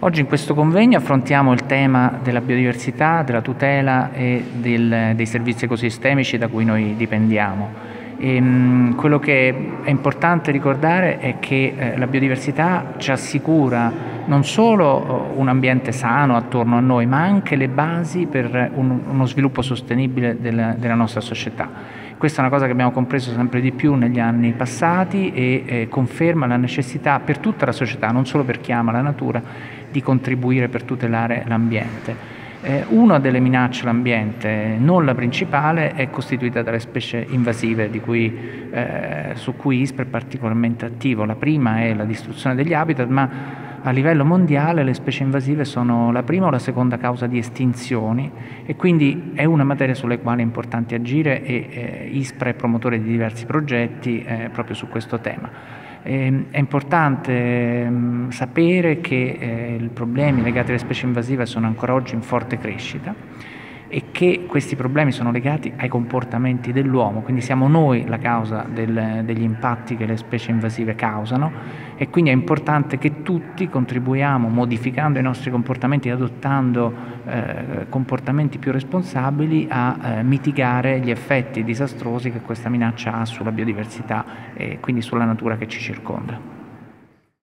Oggi in questo convegno affrontiamo il tema della biodiversità, della tutela e dei servizi ecosistemici da cui noi dipendiamo. Quello che è importante ricordare è che la biodiversità ci assicura non solo un ambiente sano attorno a noi, ma anche le basi per uno sviluppo sostenibile della nostra società. Questa è una cosa che abbiamo compreso sempre di più negli anni passati e conferma la necessità per tutta la società, non solo per chi ama la natura, di contribuire per tutelare l'ambiente. Una delle minacce all'ambiente, non la principale, è costituita dalle specie invasive su cui ISPRA è particolarmente attivo. La prima è la distruzione degli habitat, ma a livello mondiale le specie invasive sono la prima o la seconda causa di estinzioni e quindi è una materia sulla quale è importante agire e ISPRA è promotore di diversi progetti proprio su questo tema. È importante sapere che i problemi legati alle specie invasive sono ancora oggi in forte crescita e che questi problemi sono legati ai comportamenti dell'uomo, quindi siamo noi la causa degli impatti che le specie invasive causano e quindi è importante che tutti contribuiamo modificando i nostri comportamenti e adottando comportamenti più responsabili a mitigare gli effetti disastrosi che questa minaccia ha sulla biodiversità e quindi sulla natura che ci circonda.